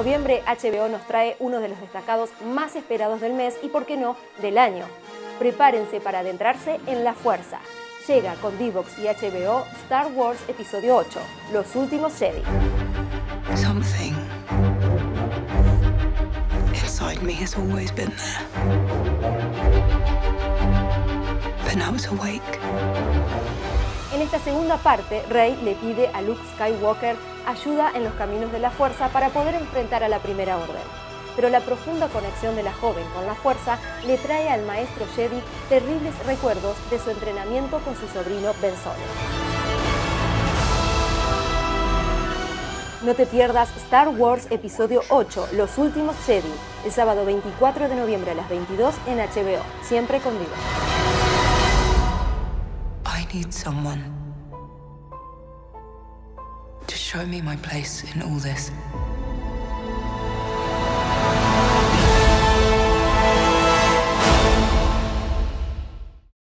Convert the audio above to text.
noviembre, HBO nos trae uno de los destacados más esperados del mes y, por qué no, del año. Prepárense para adentrarse en la fuerza. Llega con D-Box y HBO Star Wars Episodio 8, Los Últimos Jedi. Something inside me has always been there. But now it's awake. En esta segunda parte, Rey le pide a Luke Skywalker ayuda en los caminos de la fuerza para poder enfrentar a la Primera Orden. Pero la profunda conexión de la joven con la fuerza le trae al maestro Jedi terribles recuerdos de su entrenamiento con su sobrino Ben Solo. No te pierdas Star Wars Episodio 8, Los Últimos Jedi, el sábado 24 de noviembre a las 22 en HBO, siempre con D-Box. I need someone to show me my place in all this.